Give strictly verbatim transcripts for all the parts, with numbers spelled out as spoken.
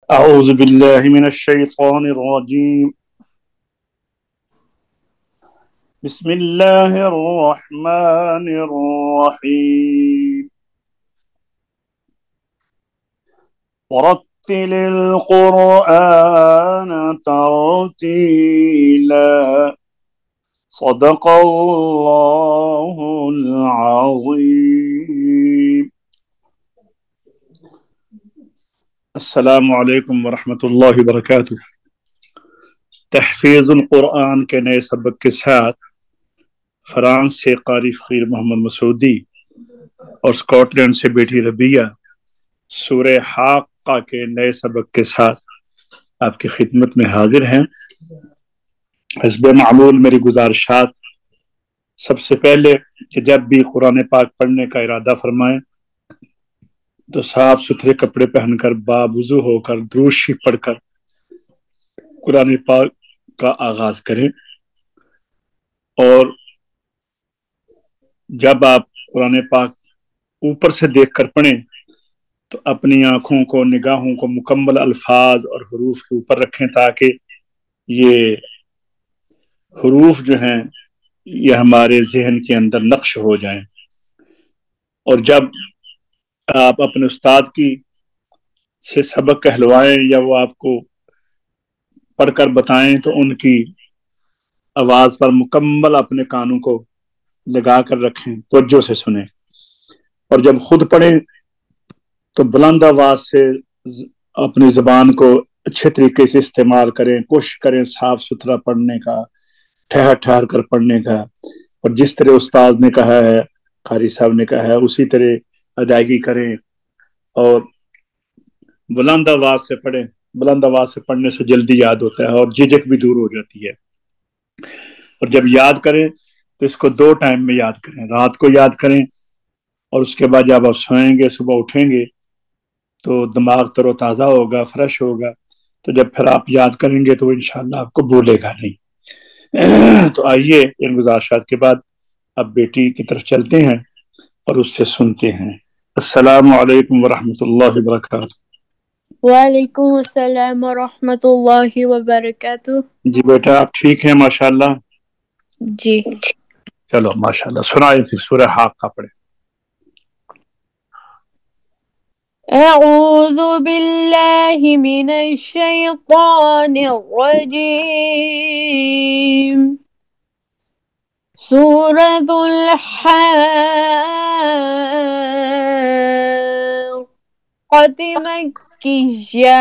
أعوذ بالله من الشيطان الرجيم. بسم الله الرحمن الرحيم. ورتل القرآن ترتيلا. صدق الله العظيم. السلام علیکم ورحمۃ اللہ وبرکاتہ۔ تحفیظ القرآن کے نئے سبق کے ساتھ فرانس سے قاری فقیر محمد مسعودی اور اسکاٹ لینڈ سے بیٹی ربیہ سورہ حاقہ کے نئے سبق کے ساتھ آپ کی خدمت میں حاضر ہیں۔ حسب معمول میری گزارشات، سب سے پہلے کہ جب بھی قرآن پاک پڑھنے کا ارادہ فرمائیں تو صاف ستھرے کپڑے پہن کر باوضو ہو کر درود شریف پڑھ کر قرآن پاک کا آغاز کریں، اور جب آپ قرآن پاک اوپر سے دیکھ کر پڑھیں تو اپنی آنکھوں کو، نگاہوں کو مکمل الفاظ اور حروف کے اوپر رکھیں تاکہ یہ حروف جو ہیں یہ ہمارے ذہن کے اندر نقش ہو جائیں، اور جب آپ اپنے استاد کی سے سبق کہلوائیں یا وہ آپ کو پڑھ کر بتائیں تو ان کی آواز پر مکمل اپنے کانوں کو لگا کر رکھیں، توجہ سے سنیں، اور جب خود پڑھیں تو بلند آواز سے اپنی زبان کو اچھے طریقے سے استعمال کریں، کوشش کریں صاف ستھرا پڑھنے کا، ٹھہر ٹھہر کر پڑھنے کا، اور جس طرح استاد نے کہا ہے، قاری صاحب نے کہا ہے، اسی طرح ادائیگی کریں، اور بلند آواز سے پڑھیں۔ بلند آواز سے پڑھنے سے جلدی یاد ہوتا ہے اور جھجک بھی دور ہو جاتی ہے، اور جب یاد کریں تو اس کو دو ٹائم میں یاد کریں، رات کو یاد کریں اور اس کے بعد جب آپ سوئیں گے، صبح اٹھیں گے تو دماغ تر و تازہ ہوگا، فریش ہوگا، تو جب پھر آپ یاد کریں گے تو انشاءاللہ آپ کو بھولے گا نہیں۔ تو آئیے ان گزارشات کے بعد اب بیٹی کی طرف چلتے ہیں اور اس سے سنتے ہیں۔ السلام علیکم ورحمۃ اللہ وبرکاتہ۔ وعلیکم السلام ورحمۃ اللہ وبرکاتہ۔ جی بیٹا آپ ٹھیک ہیں ماشاءاللہ؟ جی چلو ماشاءاللہ، سنائیں پھر سورہ حاقہ پڑھیں۔ اعوذ باللہ من الشیطان الرجیم۔ سورۃ الحاقۃ مکیہ۔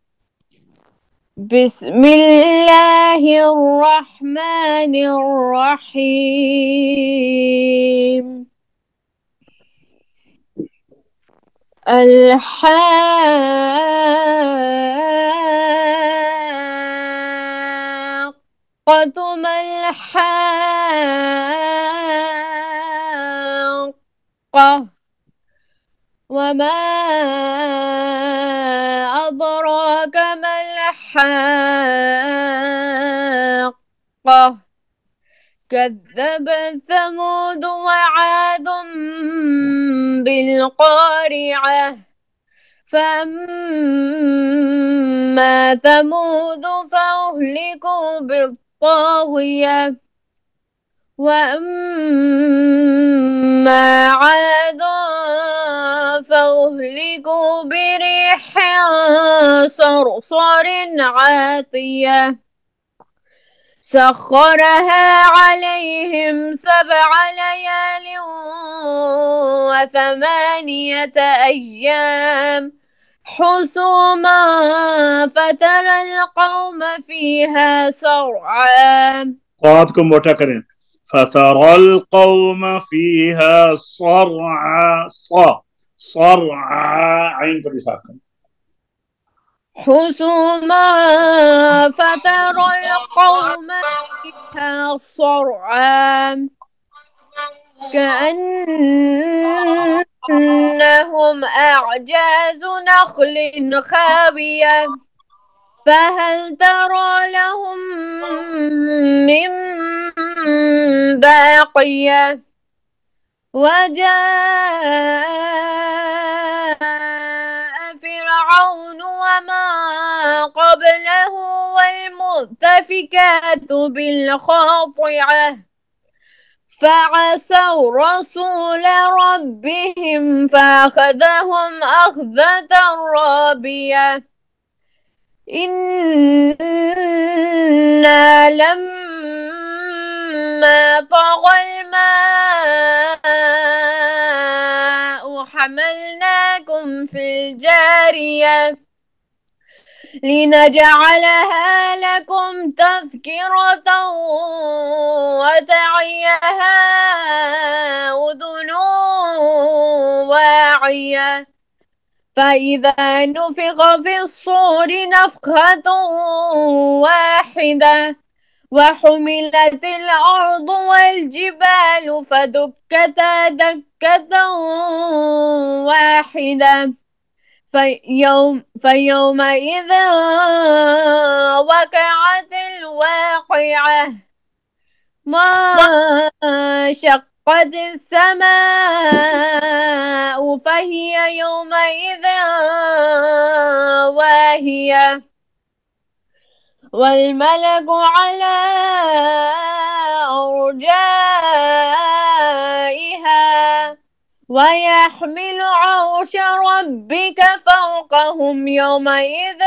بسم اللہ الرحمن الرحیم۔ الحاقۃ ما الحاقہ وما أدراك ما الحاقة۔ كذبت ثمود وعاد بالقارعة، فأما ثمود فأهلكوا بالطاغية، وأما عاد فأهلكوا بريح صرصر عاتية سخرها عليهم سبع ليال وثمانية أيام حسوما فترى القوم فيها صرعا۔ قوات کو موٹا کریں۔ فَتَرَى الْقَوْمَ فِيهَا صَرْعَا، صا صرعا، عین کو بھی ساتھ کریں۔ حسوما فترى القوم فيها صرعا كأنهم أعجاز نخل خاوية، فهل ترى لهم من باقية۔ وجاء فرعون ومن قبله والمؤتفكات بالخاطئة فعصوا رسول ربهم فأخذهم أخذة رابية إنا لما طغى الماء حملناكم في الجارية لنجعلها لكم تذكرة وتعيها أذن واعية فإذا نفخ في الصور نفخة واحدة وحملت الأرض والجبال فدكتا دكة واحدة فيوم فيومئذ وقعت الواقعة ما شقت السماء فهي يومئذ واهية والملك على أرجائها ويحمل عرش ربك فوقهم يومئذ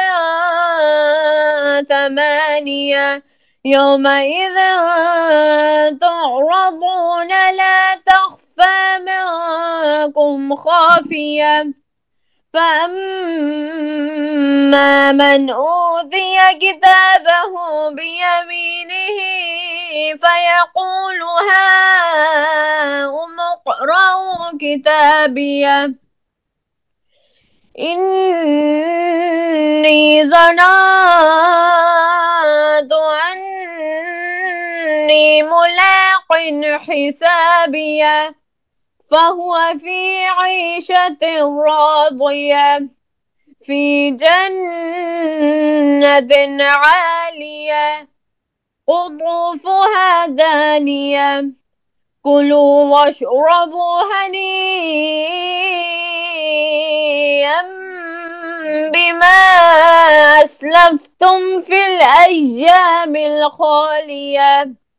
ثمانية يومئذ تعرضون لا تخفى منكم خافية فأما من أوتي كتابه بيمينه فيقول هاؤم اقرءوا كتابيه إني ظننت أني ملاق حسابيه فهو في عيشة راضية في جنة عالية قطوفها دانية كلوا واشربوا هنيئا بما أسلفتم في الأيام الخالية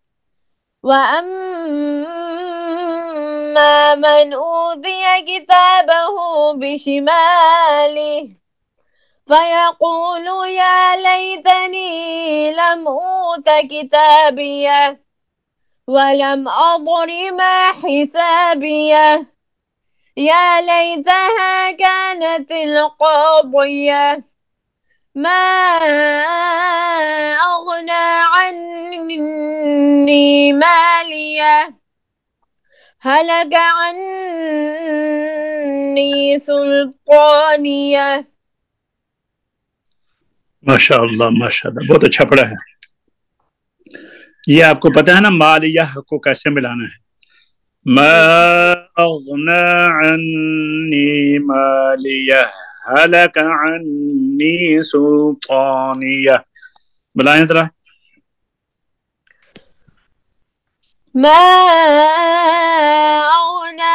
وأما من أوتي كتابه بشماله فيقول يا ليتني لم أوت كتابيه ولم أضر ما حسابيه يا ليتها كانت القاضية ما أغنى عني ماليه هلك عني سلطانيه। माशाअल्लाह माशाअल्लाह, बहुत अच्छा पढ़ा है। ये आपको पता है ना मालिया को कैसे मिलाना है? मा अग़ना अन्नी मालिया हलक अन्नी सुल्तानिया, बुलाएं जरा। मा अग़ना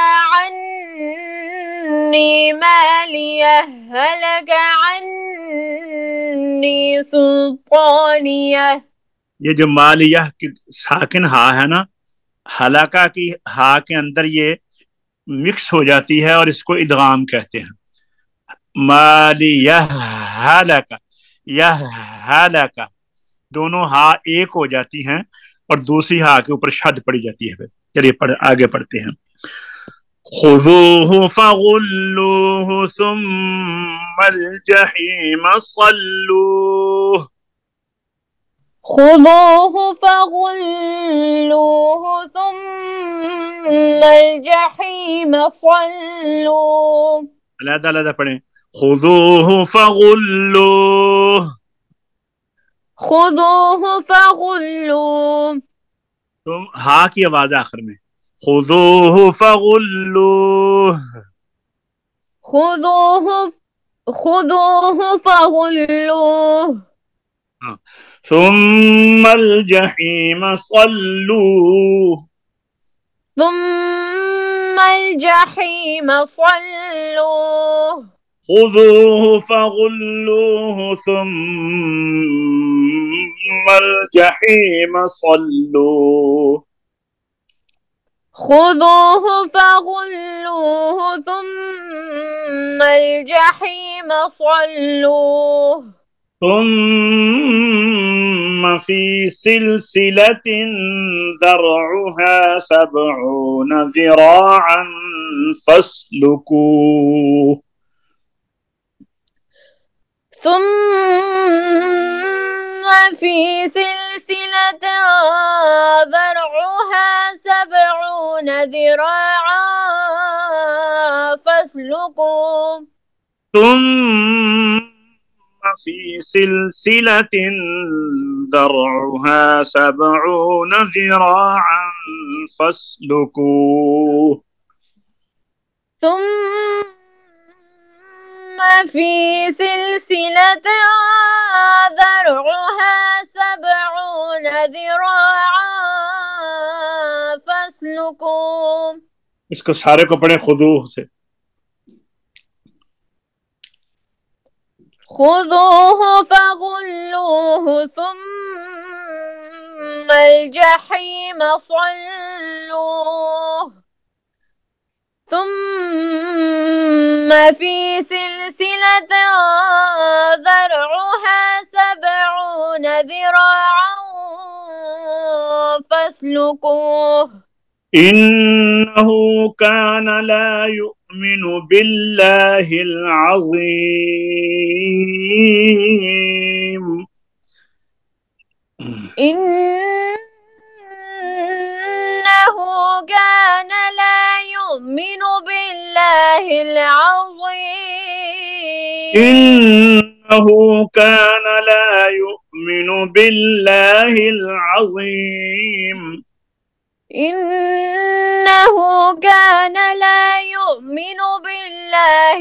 अन्नी मालिया हलक अन्नी सुल्तानिया। ये जो मालिया की साकिन हा है ना, हलाका की हा के अंदर ये मिक्स हो जाती है और इसको इदगाम कहते हैं। मालिया हलाका, यह हलाका, दोनों हा एक हो जाती हैं और दूसरी हा के ऊपर शद पड़ी जाती है। चलिए पढ़, आगे पढ़ते हैं। खुज़ूहु फग़ुल्लूहु सुम्मल जहीम सल्लूह। खुज़ूहु फग़ुल्लूहु सुम्मल जहीम सल्लूह। अलग अलग पढ़ें। खुज़ूहु फग़ुल्लूह, खुज़ूहु फग़ुल्लूह, तुम हा की आवाज आखिर में। खुज़ूहु फग़ुल्लूह, खुज़ूहु खुज़ूहु फग़ुल्लूह। हाँ। सुम्मल जहीम सल्लूह, सुम्मल जहीम सल्लूह। خذوه فغلوه ثم الجحيم صلوه خذوه فغلوه ثم الجحيم صلوه ثم في سلسلة ذرعها سبعون ذراعا فاسلكوه ثم في سلسلة ذرعها سبعون ذراعا فاسلكوه ثم في سلسلة ذرعها سبعون ذراعا فاسلكوه ثم في سلسلة ذرعها سبعون ذراعا فاسلكوه. इसको सारे को पढ़े खुदूह से خذوه فغلوه ثم الجحيم صلوه ثم في سلسلة ذرعها سبعون ذراعا فاسلكوه إنه كان لا يؤمن بالله العظيم إنه كان لا يؤمن بالله العظيم إنه كان لا يؤمن بالله العظيم إنه كان لا يؤمن بالله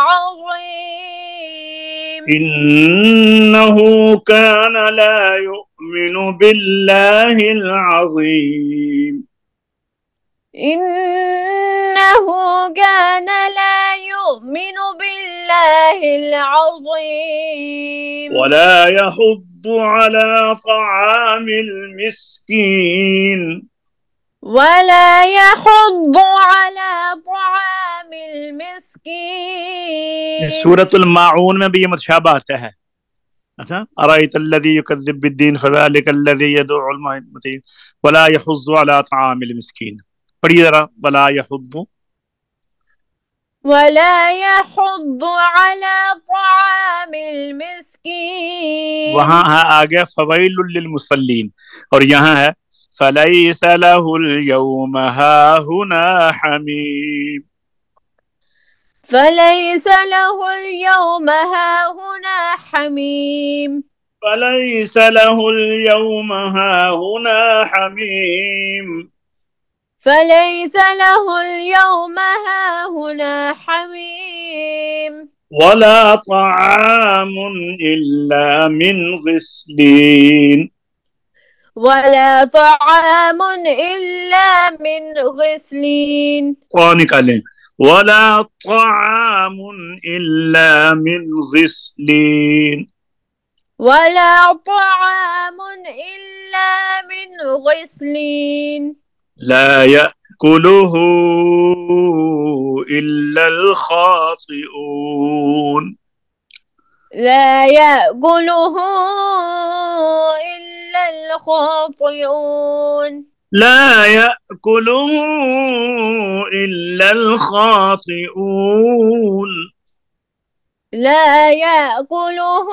العظيم إنه كان لا يؤمن بالله العظيم إنه كان لا يؤمن بالله العظيم ولا يحض على طعام المسكين ولا يحض على طعام المسكين. सूरत अल-माऊन में भी ये मुतशाबा आता है। अच्छा, अरायत अल्लज़ी युकज़्ज़िबु बिद्दीन फ़ज़ालिका अल्लज़ी यदउल मतीन वला यहुज़्ज़ु अला तआमिल मिस्कीन। पढ़िए जरा, वला यहुज़्ज़ु वला यहुज़्ज़ु अला तआमिल मिस्कीन। वहाँ है आ गया फ़वैलुल लिल मुसल्लीन, और यहाँ है फ़लैस लहुल यौम हाहुना हमीम। फलैस लहुल यौम हाहुना हमीम। फलैस लहुल यौम हाहुना हमीम। फलैस लहुल यौम हाहुना हमीम। वला तआमुन इल्ला मिन गिस्लीन। वला तआमुन इल्ला मिन गिस्लीन। कौन निकालें? वला तआमुन इल्ला मिन गिस्लीन। वला तआमुन इल्ला मिन गिस्लीन। ला याकुलुहु इल्लल खातिऊन। ला याकुलुहु इल्लल खातिऊन। ला याकुलुहु इल्लल खातिऊन। ला याकुलुहु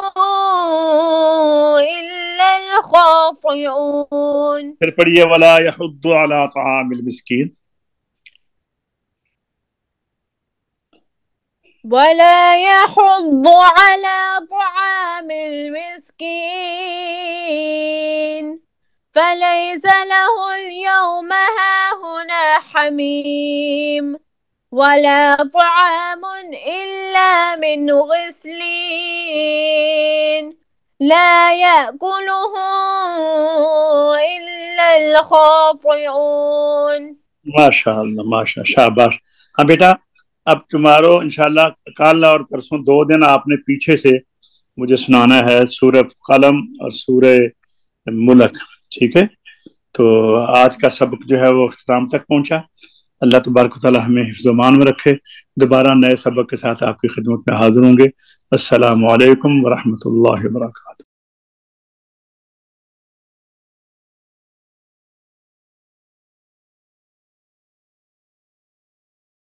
इल्लल खातिऊन। फिर पढ़िए वला यहुद्दु अला तआमिल मिस्कीन। वला यहुद्दु अला तआमिल मिस्कीन। फलैस लहुल यौम हाहुना हमीम। वला तआमुन इल्ला मिन गिस्लीन। ला याकुलुहु इल्लल खातिऊन। माशाअल्लाह, माशा शाबाश। हाँ बेटा, اب تمہارو انشاءاللہ کل اور پرسوں دو دن آپ نے پیچھے سے مجھے سنانا ہے سورہ قلم اور سورہ ملک، ٹھیک ہے؟ تو آج کا سبق جو ہے وہ اختتام تک پہنچا۔ اللہ تبارک و تعالی ہمیں حفظ و امان میں رکھے۔ دوبارہ نئے سبق کے ساتھ آپ کی خدمت میں حاضر ہوں گے۔ السلام علیکم ورحمۃ اللہ وبرکاتہ۔